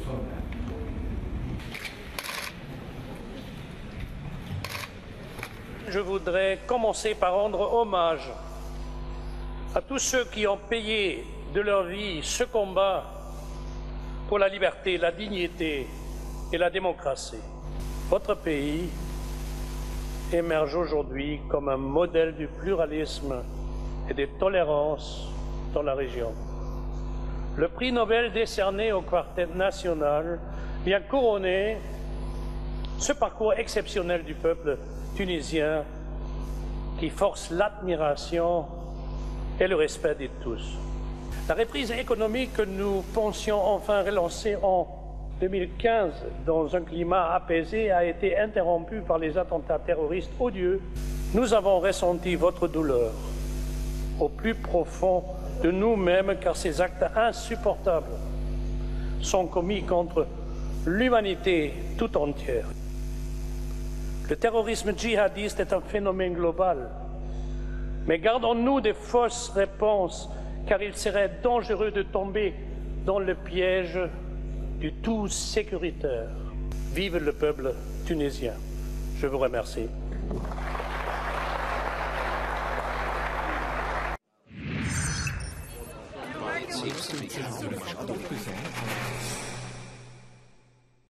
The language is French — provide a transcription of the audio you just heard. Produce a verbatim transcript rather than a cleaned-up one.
Je voudrais commencer par rendre hommage à tous ceux qui ont payé de leur vie ce combat pour la liberté, la dignité et la démocratie. Votre pays émerge aujourd'hui comme un modèle du pluralisme et de tolérance dans la région. Le prix Nobel décerné au Quartet national vient couronner ce parcours exceptionnel du peuple tunisien qui force l'admiration et le respect de tous. La reprise économique que nous pensions enfin relancer en deux mille quinze dans un climat apaisé a été interrompue par les attentats terroristes odieux. Nous avons ressenti votre douleur au plus profond de nous-mêmes car ces actes insupportables sont commis contre l'humanité tout entière. Le terrorisme djihadiste est un phénomène global, mais gardons-nous des fausses réponses car il serait dangereux de tomber dans le piège du tout sécuritaire. Vive le peuple tunisien. Je vous remercie. Six,